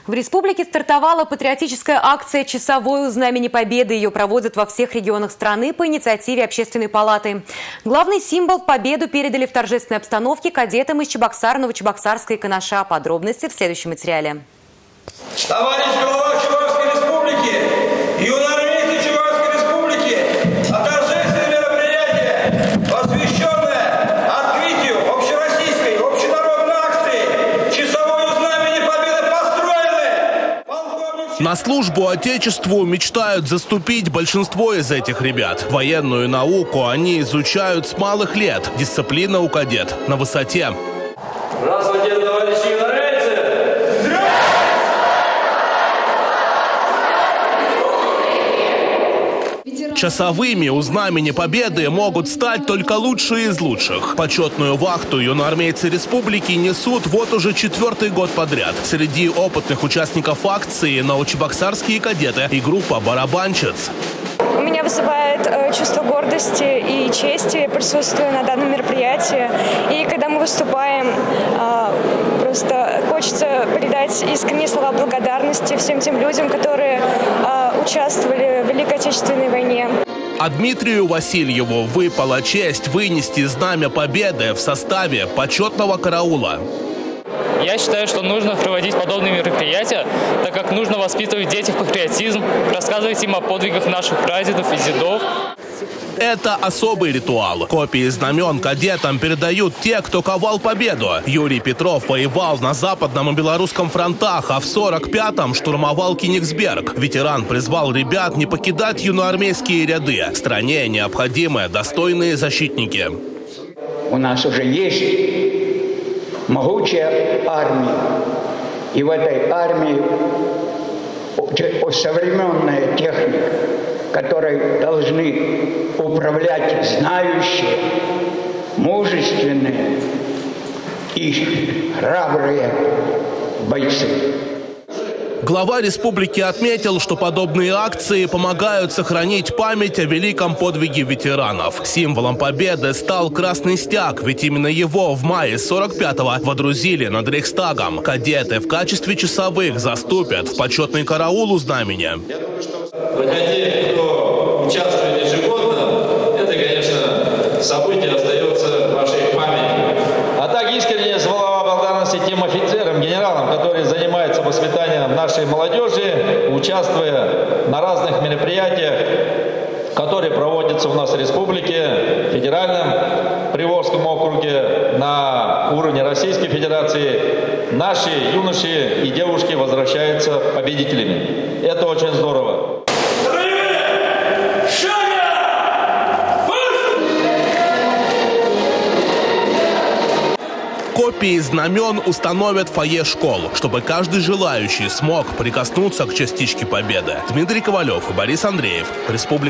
В республике стартовала патриотическая акция «Часовой у знамени Победы». Ее проводят во всех регионах страны по инициативе Общественной палаты. Главный символ победу передали в торжественной обстановке кадетам из Чебоксар, Новочебоксарска и Канаша. Подробности в следующем материале. Товарищ глава Чувашской республики, юноармейцы Чувашской республики, торжественное мероприятие, посвященное открытию общероссийской, общенародной акции «Часовой у знамени Победы» построены. На службу Отечеству мечтают заступить большинство из этих ребят. Военную науку они изучают с малых лет. Дисциплина у кадет на высоте. Здравствуйте, товарищи юноармейцы! Часовыми у знамени Победы могут стать только лучшие из лучших. Почетную вахту юноармейцы республики несут вот уже 4-й год подряд. Среди опытных участников акции новочебоксарские кадеты и группа барабанщиц. У меня вызывает чувство гордости и чести присутствие на данном мероприятии. И когда мы выступаем, просто хочется передать искренние слова благодарности всем тем людям, которые участвовали в Великой Отечественной войне. А Дмитрию Васильеву выпала честь вынести знамя Победы в составе почетного караула. Я считаю, что нужно проводить подобные мероприятия, так как нужно воспитывать в детях патриотизм, рассказывать им о подвигах наших прадедов и дедов. Это особый ритуал. Копии знамен кадетам передают те, кто ковал победу. Юрий Петров воевал на Западном и Белорусском фронтах, а в 45-м штурмовал Кенигсберг. Ветеран призвал ребят не покидать юноармейские ряды. Стране необходимы достойные защитники. У нас уже есть могучая армия. И в этой армии современная техника, которой должны управлять знающие, мужественные и храбрые бойцы. Глава республики отметил, что подобные акции помогают сохранить память о великом подвиге ветеранов. Символом победы стал красный стяг, ведь именно его в мае 45-го водрузили над Рейхстагом. Кадеты в качестве часовых заступят в почетный караул у знамени. Для тех, кто участвует ежегодно, это, конечно, событие остается в вашей памяти. А так искренне слова благодарности тем офицерам, генералам, которые занимаются воспитанием нашей молодежи, участвуя на разных мероприятиях, которые проводятся у нас в республике, в федеральном Приволжском округе, на уровне Российской Федерации. Наши юноши и девушки возвращаются победителями. Это очень здорово. Копии знамен установят в фойе школ, чтобы каждый желающий смог прикоснуться к частичке победы. Дмитрий Ковалев и Борис Андреев. Республика.